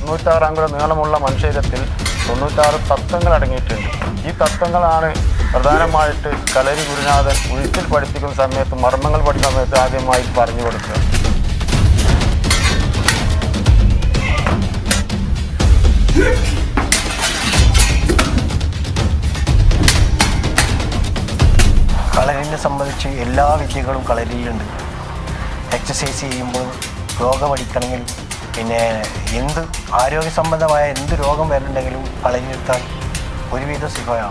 96 അംഗുലം നീളമുള്ള മനുഷ്യത്തിൽ 96 തത്വങ്ങൾ അടങ്ങിയിട്ടുണ്ട്. ഈ തത്വങ്ങളാണ് പ്രധാനമായിട്ട് കളരി ഗുരുനാഥൻ ഉഴിച്ചിൽ പഠിപ്പിക്കുന്ന സമയത്ത്, മർമ്മങ്ങൾ പഠിക്കുന്ന സമയത്ത് ആദ്യമായി പറഞ്ഞു കൊടുക്കുക. കളരിനെ സംബന്ധിച്ച് എല്ലാ വിദ്യകളും കളരിയിലുണ്ട്. എക്സസൈസ് ചെയ്യുമ്പോൾ യോഗ പഠിക്കണമെങ്കിൽ പിന്നെ എന്ത് ആരോഗ്യ സംബന്ധമായ എന്ത് രോഗം വരുന്നുണ്ടെങ്കിലും കളരിയെടുത്താൽ ഒരുവിധ സുഖമാണ്.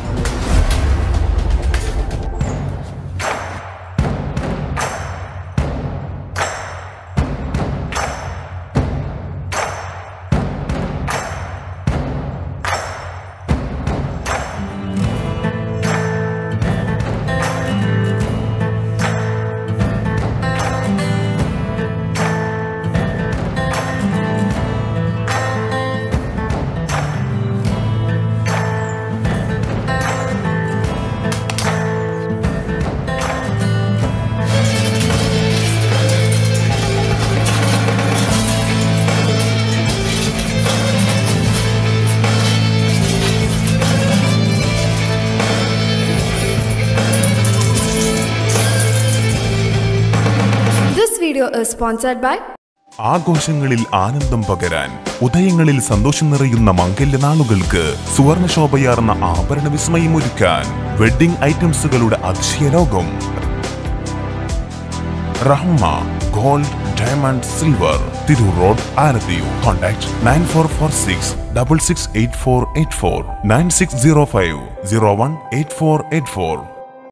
Video is sponsored by ആഘോഷങ്ങളിൽ ആനന്ദം പകരാൻ, ഉദയങ്ങളിൽ സന്തോഷം നിറയുന്ന മംഗല്യനാളുകൾക്ക് സുവർണശോഭയാർന്ന ആഭരണ വിസ്മയമൊരുക്കാൻ വെഡ്ഡിംഗ് ഐറ്റംസുകളുടെ അതിശയലോകം. Rahma gold, diamond, silver, Tirur road, Alathiyur. Contact 9446 668484 9605 018484.